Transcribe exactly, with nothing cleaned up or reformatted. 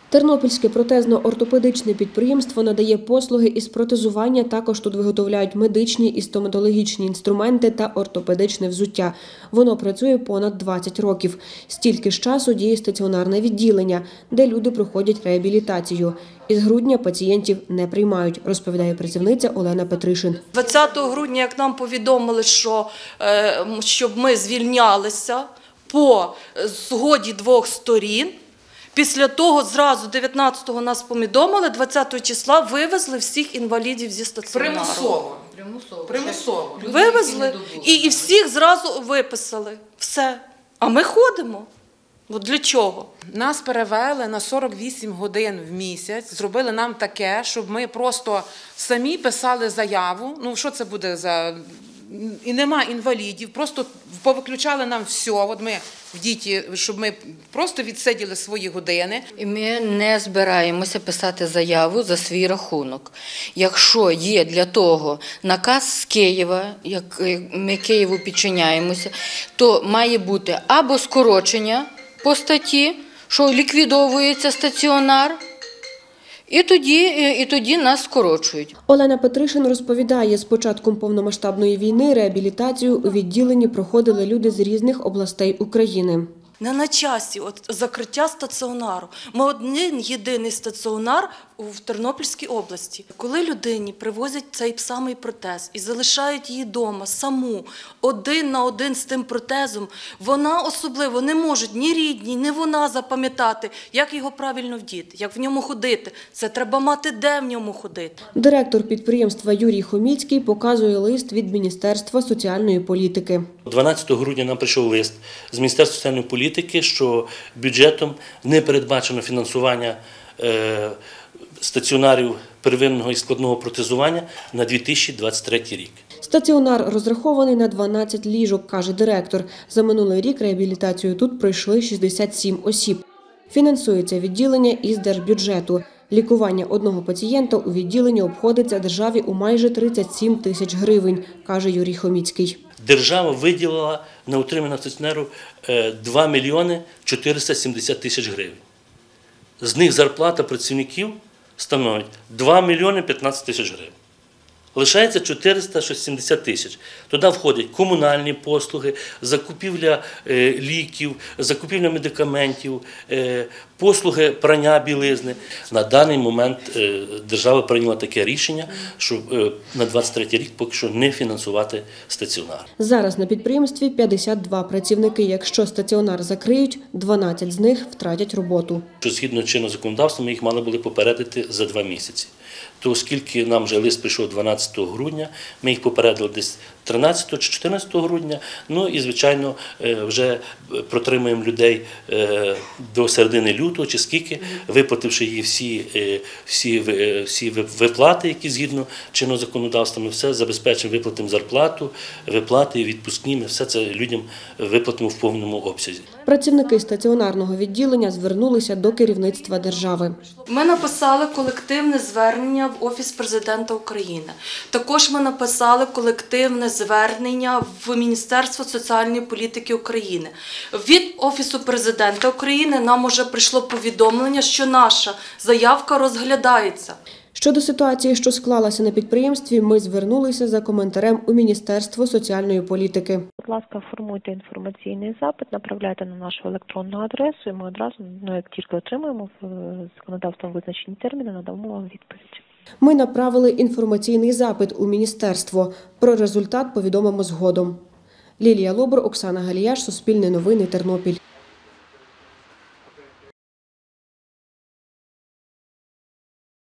Тернопільське протезно-ортопедичне підприємство надає послуги із протезування, також тут виготовляють медичні і стоматологічні інструменти та ортопедичне взуття. Воно працює понад двадцять років. Стільки ж часу діє стаціонарне відділення, де люди проходять реабілітацію. Із грудня пацієнтів не приймають, розповідає працівниця Олена Петришин. двадцятого грудня, як нам повідомили, що щоб ми звільнялися по згоді двох сторін, після того зразу дев'ятнадцятого нас повідомили, двадцятого числа вивезли всіх інвалідів зі стаціонару. Примусово. Примусово. Примусово. Вивезли і, і всіх зразу виписали. Все. А ми ходимо. От для чого? Нас перевели на сорок вісім годин в місяць, зробили нам таке, щоб ми просто самі писали заяву. Ну, що це буде за... І нема інвалідів, просто повиключали нам все. От ми в діті, щоб ми просто відсиділи свої години. І ми не збираємося писати заяву за свій рахунок. Якщо є для того наказ з Києва, як ми Києву підчиняємося, то має бути або скорочення по статті, що ліквідовується стаціонар, І тоді, і тоді нас скорочують. Олена Петришин розповідає, з початком повномасштабної війни реабілітацію у відділенні проходили люди з різних областей України. Не на часі от, закриття стаціонару. Ми один єдиний стаціонар в Тернопільській області. Коли людині привозять цей самий протез і залишають її вдома саму, один на один з тим протезом, вона особливо не може ні рідні, ні вона запам'ятати, як його правильно вдіти, як в ньому ходити. Це треба мати де в ньому ходити. Директор підприємства Юрій Хоміцький показує лист від Міністерства соціальної політики. дванадцятого грудня нам прийшов лист з Міністерства соціальної політики, що бюджетом не передбачено фінансування е, стаціонарів первинного і складного протезування на дві тисячі двадцять третій рік. Стаціонар розрахований на дванадцять ліжок, каже директор. За минулий рік реабілітацію тут пройшли шістдесят сім осіб. Фінансується відділення із держбюджету. Лікування одного пацієнта у відділенні обходиться державі у майже тридцять сім тисяч гривень, каже Юрій Хоміцький. Держава виділила на утримання стаціонару два мільйони чотириста сімдесят тисяч гривень. З них зарплата працівників становить два мільйони п'ятнадцять тисяч гривень. Лишається чотириста сімдесят тисяч. Туди входять комунальні послуги, закупівля е, ліків, закупівля медикаментів, е, послуги прання білизни. На даний момент е, держава прийняла таке рішення, що е, на двадцять третій рік поки що не фінансувати стаціонар. Зараз на підприємстві п'ятдесят два працівники. Якщо стаціонар закриють, дванадцять з них втратять роботу. Згідно чинного законодавства, ми їх мали були попередити за два місяці. То оскільки нам вже лист прийшов дванадцятого грудня, ми їх попередили десь тринадцятого чи чотирнадцятого грудня, ну і, звичайно, вже протримуємо людей до середини лютого, чи скільки, виплативши їй всі, всі, всі виплати, які згідно чинного законодавства, ми все забезпечимо, виплатимо зарплату, виплати, відпускні, ми все це людям виплатимо в повному обсязі. Працівники стаціонарного відділення звернулися до керівництва держави. Ми написали колективне звернення в Офіс Президента України. Також ми написали колективне звернення в Міністерство соціальної політики України. Від Офісу Президента України нам уже прийшло повідомлення, що наша заявка розглядається. Щодо ситуації, що склалася на підприємстві, ми звернулися за коментарем у Міністерство соціальної політики. Будь ласка, формуйте інформаційний запит, направляйте на нашу електронну адресу, і ми одразу, ну, як тільки отримаємо в законодавством визначені терміни, надамо вам відповідь. Ми направили інформаційний запит у міністерство. Про результат повідомимо згодом. Лілія Лобур, Оксана Галіяш, Суспільне новини, Тернопіль.